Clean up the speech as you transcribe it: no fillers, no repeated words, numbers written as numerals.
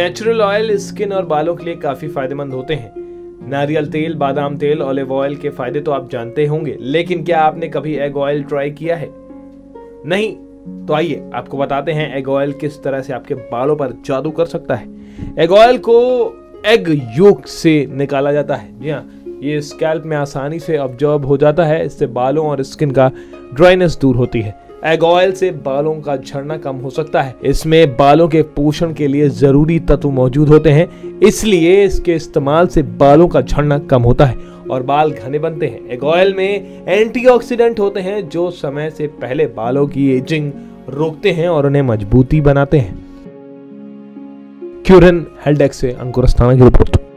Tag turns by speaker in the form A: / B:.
A: Natural oil skin और बालों के लिए काफी फायदेमंद होते हैं। नारियल तेल, बादाम तेल, ऑलिव ऑयल के फायदे तो आप जानते होंगे, लेकिन क्या आपने कभी एग ऑयल ट्राई किया है? नहीं? तो आइए आपको बताते हैं एग ऑयल किस तरह से आपके बालों पर जादू कर सकता है। एग ऑयल को एग योक से निकाला जाता है। जी हाँ, ये स्कैल्प में आसानी से ऑब्जॉर्ब हो जाता है। इससे बालों और स्किन का ड्राइनेस दूर होती है। एग ऑयल से बालों का झड़ना कम हो सकता है। इसमें बालों के पोषण के लिए जरूरी तत्व मौजूद होते हैं, इसलिए इसके इस्तेमाल से बालों का झड़ना कम होता है और बाल घने बनते हैं। एग ऑयल में एंटीऑक्सीडेंट होते हैं जो समय से पहले बालों की एजिंग रोकते हैं और उन्हें मजबूती बनाते हैं। क्यूरन हेल्थ डेस्क से अंकुर अस्थाना की रिपोर्ट।